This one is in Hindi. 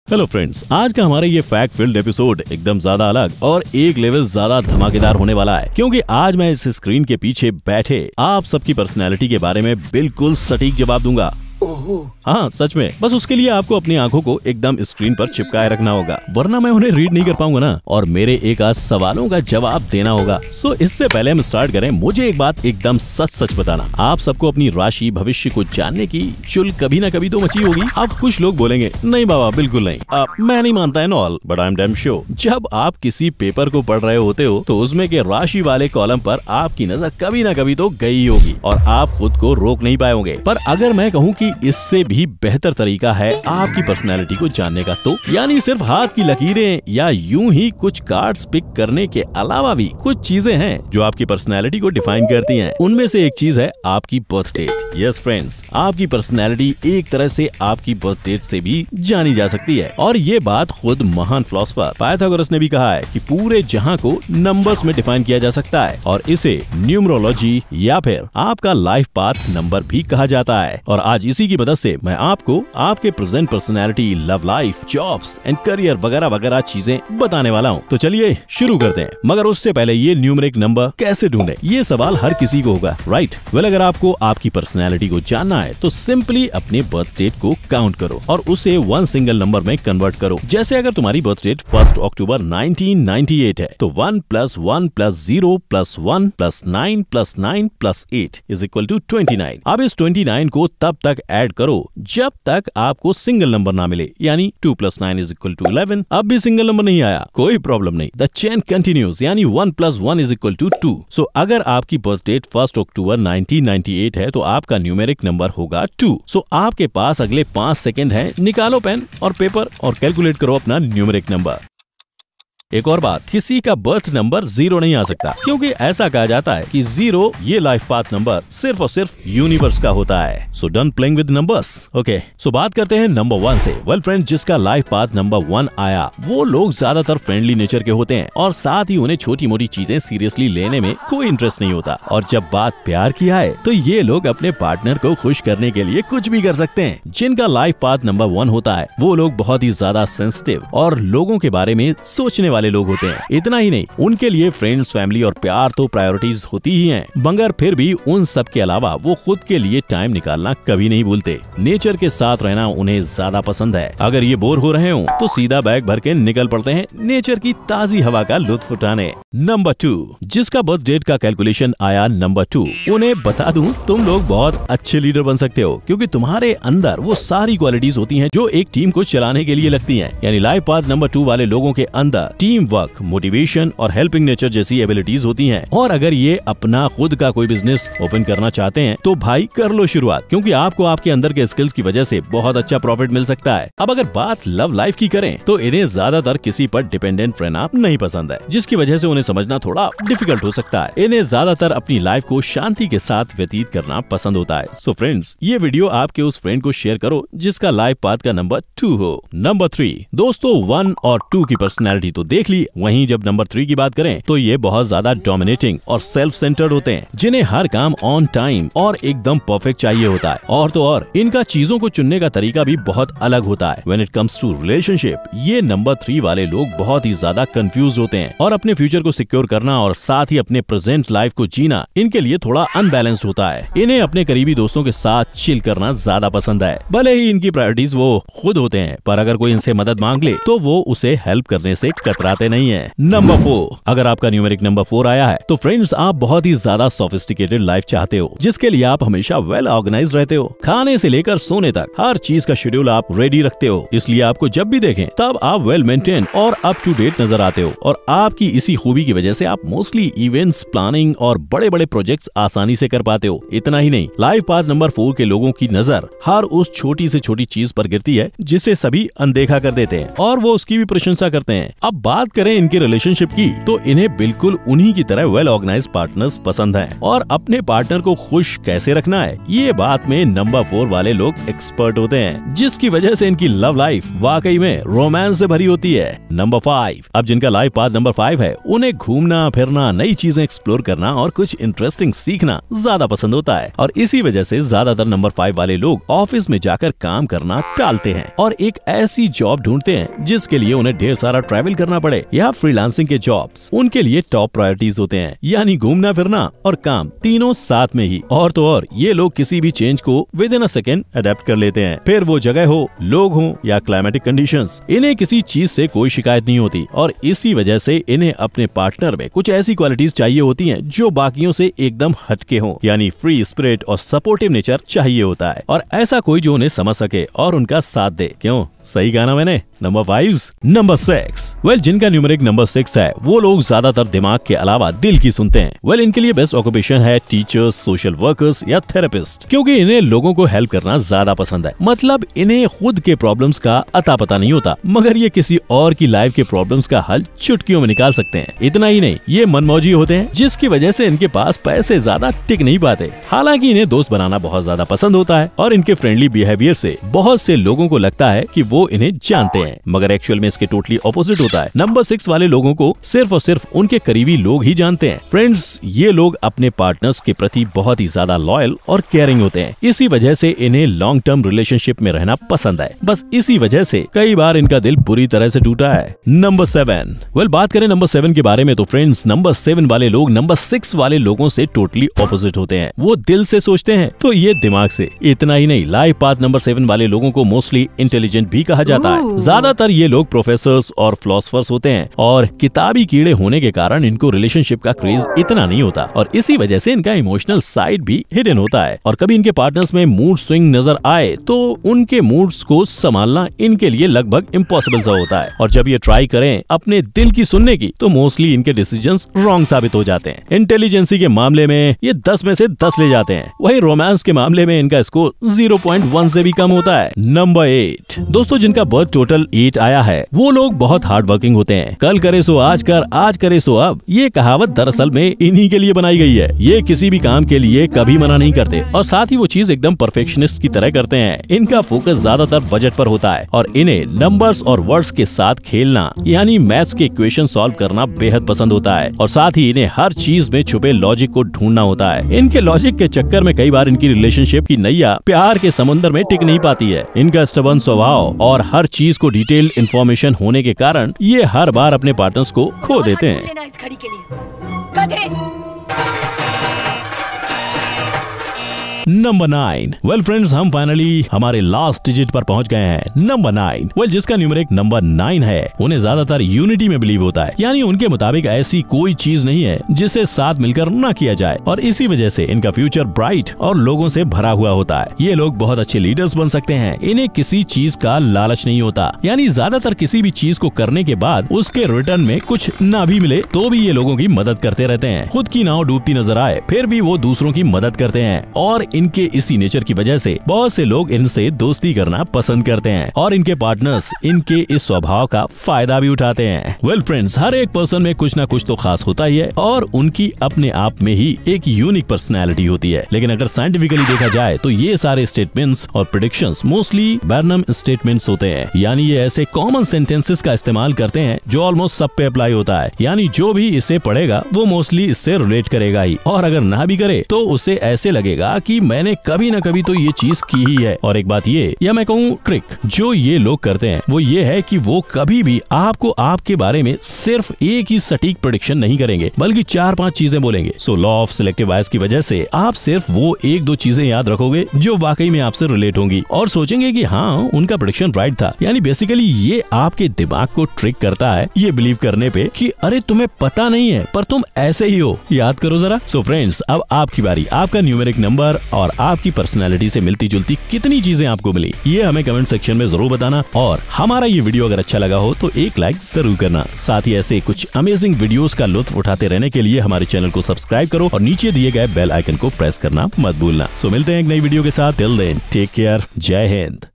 हेलो फ्रेंड्स, आज का हमारा ये फैक्ट फील्ड एपिसोड एकदम ज्यादा अलग और एक लेवल ज्यादा धमाकेदार होने वाला है, क्योंकि आज मैं इस स्क्रीन के पीछे बैठे आप सबकी पर्सनैलिटी के बारे में बिल्कुल सटीक जवाब दूंगा। हाँ, सच में। बस उसके लिए आपको अपनी आंखों को एकदम स्क्रीन पर चिपकाए रखना होगा, वरना मैं उन्हें रीड नहीं कर पाऊंगा ना, और मेरे एक आध सवालों का जवाब देना होगा। सो इससे पहले हम स्टार्ट करें, मुझे एक बात एकदम सच सच बताना, आप सबको अपनी राशि भविष्य को जानने की चुल कभी ना कभी तो मची होगी। अब कुछ लोग बोलेंगे नहीं बाबा, बिल्कुल नहीं, मैं नहीं मानता and all, but I am damn sure जब आप किसी पेपर को पढ़ रहे होते हो तो उसमें के राशि वाले कॉलम पर आपकी नजर कभी ना कभी तो गई होगी और आप खुद को रोक नहीं पाओगे। पर अगर मैं कहूँ कि इससे भी बेहतर तरीका है आपकी पर्सनैलिटी को जानने का, तो यानी सिर्फ हाथ की लकीरें या यूं ही कुछ कार्ड्स पिक करने के अलावा भी कुछ चीजें हैं जो आपकी पर्सनैलिटी को डिफाइन करती हैं। उनमें से एक चीज है आपकी बर्थ डेट। यस फ्रेंड्स, आपकी पर्सनैलिटी एक तरह से आपकी बर्थ डेट से भी जानी जा सकती है, और ये बात खुद महान फिलोसोफर पाइथागोरस ने भी कहा है कि पूरे जहां को नंबर्स में डिफाइन किया जा सकता है, और इसे न्यूमरोलॉजी या फिर आपका लाइफ पाथ नंबर भी कहा जाता है। और आज इसी की मदद से मैं आपको आपके present personality, love life, jobs and career वगैरह वगैरह चीजें बताने वाला हूँ। तो चलिए शुरू करते हैं, मगर उससे पहले ये न्यूमेरिक नंबर कैसे ढूंढे, ये सवाल हर किसी को होगा, राइट? वेल, अगर आपको आपकी पर्सनैलिटी को जानना है तो सिंपली अपने बर्थ डेट को काउंट करो और उसे वन सिंगल नंबर में कन्वर्ट करो। जैसे अगर तुम्हारी बर्थ डेट 1 अक्टूबर 1998 है तो 1 + 1 + 0 + 1 + 9 + 9 + 8 = 29। अब इस 29 को तब तक ऐड करो जब तक आपको सिंगल नंबर ना मिले, यानी 2 + 9 = 11। अब भी सिंगल नंबर नहीं आया, कोई प्रॉब्लम नहीं, द चेन कंटिन्यूज, यानी 1 + 1 = 2। सो अगर आपकी बर्थ डेट 1 अक्टूबर 1998 है तो आपका न्यूमेरिक नंबर होगा 2। सो आपके पास अगले 5 सेकंड है, निकालो पेन और पेपर और कैलकुलेट करो अपना न्यूमेरिक नंबर। एक और बात, किसी का बर्थ नंबर 0 नहीं आ सकता, क्योंकि ऐसा कहा जाता है कि 0 ये लाइफ पाथ नंबर सिर्फ और सिर्फ यूनिवर्स का होता है। So don't playing with numbers, okay? So बात करते हैं नंबर 1 से। वेल फ्रेंड, जिसका लाइफ पाथ नंबर 1 आया वो लोग ज्यादातर फ्रेंडली नेचर के होते हैं, और साथ ही उन्हें छोटी मोटी चीजें सीरियसली लेने में कोई इंटरेस्ट नहीं होता। और जब बात प्यार की आए तो ये लोग अपने पार्टनर को खुश करने के लिए कुछ भी कर सकते हैं। जिनका लाइफ पाथ नंबर 1 होता है वो लोग बहुत ही ज्यादा सेंसिटिव और लोगों के बारे में सोचने वाले लोग होते हैं। इतना ही नहीं, उनके लिए फ्रेंड्स, फैमिली और प्यार तो प्रायोरिटीज होती ही हैं, मगर फिर भी उन सब के अलावा वो खुद के लिए टाइम निकालना कभी नहीं भूलते। नेचर के साथ रहना उन्हें ज्यादा पसंद है। अगर ये बोर हो रहे हो तो सीधा बैग भर के निकल पड़ते हैं नेचर की ताजी हवा का लुत्फ उठाने। नंबर 2, जिसका बर्थ डेट का कैलकुलेशन आया नंबर 2, उन्हें बता दूं तुम लोग बहुत अच्छे लीडर बन सकते हो, क्योंकि तुम्हारे अंदर वो सारी क्वालिटीज होती हैं जो एक टीम को चलाने के लिए लगती हैं। यानी लाइफ पाथ नंबर 2 वाले लोगों के अंदर टीम वर्क, मोटिवेशन और हेल्पिंग नेचर जैसी एबिलिटीज होती हैं। और अगर ये अपना खुद का कोई बिजनेस ओपन करना चाहते हैं तो भाई कर लो शुरुआत, क्योंकि आपको आपके अंदर के स्किल्स की वजह से बहुत अच्छा प्रॉफिट मिल सकता है। अब अगर बात लव लाइफ की करें तो इन्हें ज्यादातर किसी पर डिपेंडेंट रहना नहीं पसंद है, जिसकी वजह से उन्हें समझना थोड़ा डिफिकल्ट हो सकता है। इन्हें ज्यादातर अपनी लाइफ को शांति के साथ व्यतीत करना पसंद होता है। सो फ्रेंड्स, ये वीडियो आपके उस फ्रेंड को शेयर करो जिसका लाइफ पाथ का नंबर 2 हो। नंबर 3, दोस्तों 1 और 2 की पर्सनैलिटी तो देख ली, वहीं जब नंबर 3 की बात करें तो ये बहुत ज्यादा डोमिनेटिंग और सेल्फ सेंटर्ड होते हैं, जिन्हें हर काम ऑन टाइम और एकदम परफेक्ट चाहिए होता है। और तो और इनका चीजों को चुनने का तरीका भी बहुत अलग होता है। When it comes to relationship, ये नंबर 3 वाले लोग बहुत ही ज्यादा कंफ्यूज होते हैं, और अपने फ्यूचर को सिक्योर करना और साथ ही अपने प्रेजेंट लाइफ को जीना इनके लिए थोड़ा अनबैलेंस्ड होता है। इन्हें अपने करीबी दोस्तों के साथ चिल करना ज्यादा पसंद है, भले ही इनकी प्रायोरिटीज वो खुद होते हैं, पर अगर कोई इनसे मदद मांग ले तो वो उसे हेल्प करने से कतराते नहीं है। नंबर 4, अगर आपका न्यूमेरिक नंबर 4 आया है तो फ्रेंड्स आप बहुत ही ज्यादा सोफिस्टिकेटेड लाइफ चाहते हो, जिसके लिए आप हमेशा वेल ऑर्गेनाइज्ड रहते हो। खाने से लेकर सोने तक हर चीज का शेड्यूल आप रेडी रखते हो, इसलिए आपको जब भी देखें तब आप वेल मेंटेन और अप टू डेट नजर आते हो। और आपकी इसी खूबी की वजह से आप मोस्टली इवेंट्स प्लानिंग और बड़े बड़े प्रोजेक्ट्स आसानी से कर पाते हो। इतना ही नहीं, लाइफ पाथ नंबर 4 के लोगों की नजर हर उस छोटी से छोटी चीज पर गिरती है जिसे सभी अनदेखा कर देते हैं, और वो उसकी भी प्रशंसा करते हैं। अब बात करें इनके रिलेशनशिप की तो इन्हें बिल्कुल उन्हीं की तरह वेल ऑर्गेनाइज्ड पार्टनर्स पसंद हैं, और अपने पार्टनर को खुश कैसे रखना है ये बात में नंबर 4 वाले लोग एक्सपर्ट होते हैं, जिसकी वजह से इनकी लव लाइफ वाकई में रोमांस से भरी होती है। नंबर 5, अब जिनका लाइफ पाथ नंबर 5 है उन्हें उन्हें घूमना फिरना, नई चीजें एक्सप्लोर करना और कुछ इंटरेस्टिंग सीखना ज्यादा पसंद होता है। और इसी वजह से ज्यादातर नंबर 5 वाले लोग ऑफिस में जाकर काम करना टालते हैं और एक ऐसी जॉब ढूंढते हैं जिसके लिए उन्हें ढेर सारा ट्रैवल करना पड़े या फ्रीलांसिंग के जॉब्स उनके लिए टॉप प्रायोरिटीज होते हैं, यानी घूमना फिरना और काम तीनों साथ में ही। और तो और ये लोग किसी भी चेंज को within a second adapt कर लेते हैं। फिर वो जगह हो, लोग हो या क्लाइमेटिक कंडीशंस, इन्हें किसी चीज से कोई शिकायत नहीं होती। और इसी वजह से इन्हें अपने पार्टनर में कुछ ऐसी क्वालिटीज चाहिए होती हैं जो बाकियों से एकदम हटके हों, यानी फ्री स्पिरिट और सपोर्टिव नेचर चाहिए होता है। और ऐसा कोई जो उन्हें समझ सके और उनका साथ दे। क्यों? सही कहा ना मैंने। Number 5, number 6। वेल, जिनका न्यूमेरिक नंबर 6 है वो लोग ज्यादातर दिमाग के अलावा दिल की सुनते हैं। वेल, इनके लिए बेस्ट ऑक्यूपेशन है टीचर्स, सोशल वर्कर्स या थेरेपिस्ट, क्योंकि इन्हें लोगों को हेल्प करना ज्यादा पसंद है। मतलब इन्हें खुद के प्रॉब्लम्स का अता पता नहीं होता, मगर ये किसी और की लाइफ के प्रॉब्लम्स का हल चुटकियों में निकाल सकते हैं। इतना ही नहीं, ये मनमौजी होते हैं, जिसकी वजह से इनके पास पैसे ज्यादा टिक नहीं पाते। हालांकि इन्हें दोस्त बनाना बहुत ज्यादा पसंद होता है और इनके फ्रेंडली बिहेवियर से बहुत से लोगों को लगता है कि वो इन्हें जानते हैं, मगर एक्चुअल में इसके टोटली ऑपोजिट होता है। नंबर 6 वाले लोगों को सिर्फ और सिर्फ उनके करीबी लोग ही जानते हैं। फ्रेंड्स, ये लोग अपने पार्टनर्स के प्रति बहुत ही ज्यादा लॉयल और केयरिंग होते हैं। इसी वजह से इन्हें लॉन्ग टर्म रिलेशनशिप में रहना पसंद है। बस इसी वजह से कई बार इनका दिल बुरी तरह से टूटा है। नंबर 7। वेल, बात करें नंबर 7 के बारे में तो फ्रेंड्स, नंबर 7 वाले लोग नंबर 6 वाले लोगों से टोटली ऑपोजिट होते हैं। वो दिल से सोचते हैं तो ये दिमाग से। इतना ही नहीं, लाइफ पाथ नंबर 7 वाले लोगों को मोस्टली इंटेलिजेंट भी कहा जाता है। ज्यादातर ये लोग प्रोफेसर्स और फिलोसफर्स होते हैं और किताबी कीड़े होने के कारण इनको रिलेशनशिप का क्रेज इतना नहीं होता और इसी वजह से इनका इमोशनल साइड भी हिडन होता है। और कभी इनके पार्टनर्स में मूड स्विंग नजर आए तो उनके मूड्स को संभालना इनके लिए लगभग इम्पॉसिबल सा होता है। और जब ये ट्राई करें अपने दिल की सुनने की तो मोस्टली इनके डिसीजंस रॉन्ग साबित हो जाते हैं। इंटेलिजेंसी के मामले में ये 10 में से 10 ले जाते हैं, वहीं रोमांस के मामले में इनका स्कोर 0.1 से भी कम होता है। नंबर 8। दोस्तों, जिनका बर्थ टोटल 8 आया है वो लोग बहुत हार्ड वर्किंग होते हैं। कल करे सो आज कर, आज करे सो अब, ये कहावत दरअसल में इन्हीं के लिए बनाई गई है। ये किसी भी काम के लिए कभी मना नहीं करते और साथ ही वो चीज एकदम परफेक्शनिस्ट की तरह करते हैं। इनका फोकस ज्यादातर बजट पर होता है और इन्हें नंबर्स और वर्ड्स के साथ खेलना यानी मैथ्स के इक्वेशन सॉल्व करना बेहद पसंद होता है। और साथ ही इन्हें हर चीज में छुपे लॉजिक को ढूंढना होता है। इनके लॉजिक के चक्कर में कई बार इनकी रिलेशनशिप की नैया प्यार के समुद्र में टिक नहीं पाती है। इनका स्टबर्न स्वभाव और हर चीज को डिटेल इंफॉर्मेशन होने के कारण ये हर बार अपने पार्टनर्स को खो देते हैं। नंबर 9। वेल फ्रेंड्स, हम फाइनली हमारे लास्ट डिजिट पर पहुंच गए हैं। नंबर 9। वेल, जिसका न्यूमेरिक नंबर 9 है उन्हें ज्यादातर यूनिटी में बिलीव होता है, यानी उनके मुताबिक ऐसी कोई चीज नहीं है जिसे साथ मिलकर ना किया जाए। और इसी वजह से इनका फ्यूचर ब्राइट और लोगों से भरा हुआ होता है। ये लोग बहुत अच्छे लीडर्स बन सकते हैं। इन्हें किसी चीज का लालच नहीं होता, यानी ज्यादातर किसी भी चीज को करने के बाद उसके रिटर्न में कुछ ना भी मिले तो भी ये लोगों की मदद करते रहते हैं। खुद की नाव डूबती नजर आए फिर भी वो दूसरों की मदद करते हैं। और इनके इसी नेचर की वजह से बहुत से लोग इनसे दोस्ती करना पसंद करते हैं और इनके पार्टनर्स इनके इस स्वभाव का फायदा भी उठाते हैं। वेल फ्रेंड्स, हर एक पर्सन में कुछ ना कुछ तो खास होता ही है और उनकी अपने आप में ही एक यूनिक पर्सनैलिटी होती है। लेकिन अगर साइंटिफिकली देखा जाए तो ये सारे स्टेटमेंट्स और प्रेडिक्शंस मोस्टली बैरनम स्टेटमेंट्स होते हैं, यानी ये ऐसे कॉमन सेंटेंसेस का इस्तेमाल करते हैं जो ऑलमोस्ट सब पे अप्लाई होता है। यानी जो भी इसे पढ़ेगा वो मोस्टली इससे रिलेट करेगा ही, और अगर ना भी करे तो उसे ऐसे लगेगा कि मैंने कभी ना कभी तो ये चीज की ही है। और एक बात ये, या मैं कहूँ ट्रिक, जो ये लोग करते हैं वो ये है कि वो कभी भी आपको आपके बारे में सिर्फ एक ही सटीक प्रेडिक्शन नहीं करेंगे, बल्कि 4-5 चीजें बोलेंगे। So law of selective bias की वजह से आप सिर्फ वो 1-2 चीजें याद रखोगे जो वाकई में आपसे रिलेट होंगी और सोचेंगे कि हाँ, उनका प्रेडिक्शन राइट था। यानी बेसिकली ये आपके दिमाग को ट्रिक करता है ये बिलीव करने पे कि अरे तुम्हें पता नहीं है पर तुम ऐसे ही हो, याद करो जरा। सो फ्रेंड्स, अब आपकी बारी। आपका न्यूमेरिक नंबर और आपकी पर्सनालिटी से मिलती जुलती कितनी चीजें आपको मिली ये हमें कमेंट सेक्शन में जरूर बताना। और हमारा ये वीडियो अगर अच्छा लगा हो तो एक लाइक जरूर करना। साथ ही ऐसे कुछ अमेजिंग वीडियोस का लुत्फ उठाते रहने के लिए हमारे चैनल को सब्सक्राइब करो और नीचे दिए गए बेल आइकन को प्रेस करना मत भूलना। सो मिलते हैं एक नई वीडियो के साथ। टिल देन टेक केयर, जय हिंद।